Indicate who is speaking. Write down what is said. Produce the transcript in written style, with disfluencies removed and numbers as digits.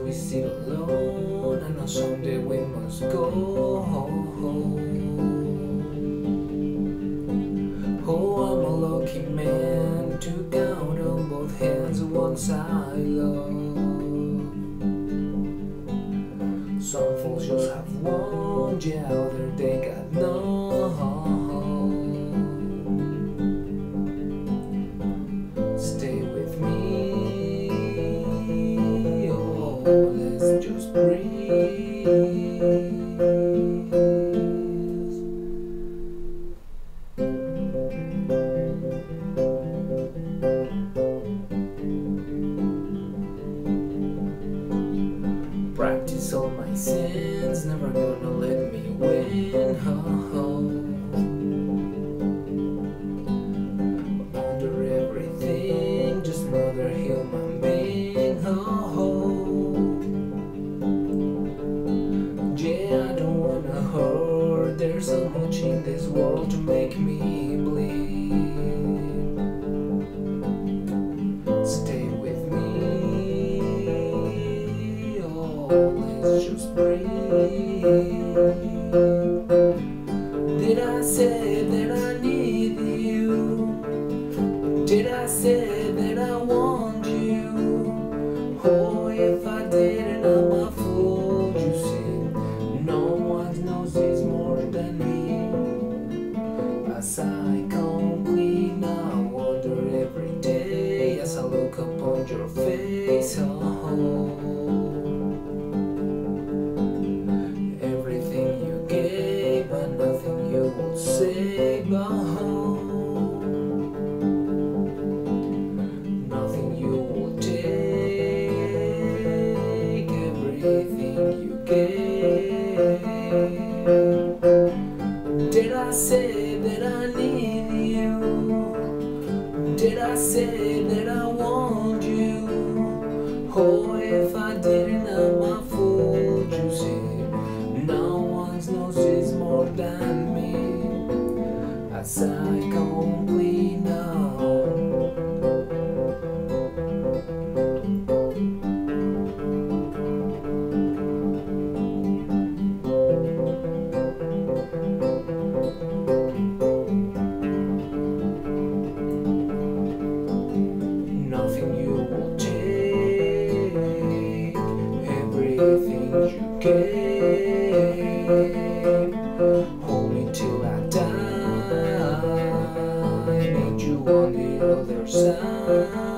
Speaker 1: we sit alone. I know someday we must go. Oh, I'm a lucky man to count on both hands the ones I love. Some fools just have one, yeah, other they got none. Stay with me, oh, let's just breathe. Practice all my sins, never gonna let me win. Under everything, just another human being. Yeah, I don't wanna hurt. There's so much in this world to make me bleed. Stay with me, let's just breathe. Did I say that I need you? Did I say that I want you? Oh, if I didn't, I'm a fool, you see. No one knows this more than me. As I come clean, I wonder every day as I look upon your face. Nothing you will say, nothing you will take, everything you gave. Did I say that I need you? Did I say that I want you? Oh, if I didn't, I'm a fool, you see. No one knows this more than me. As I come clean now, nothing you will take, everything you gave. Hold me till I die, I need you on the other side.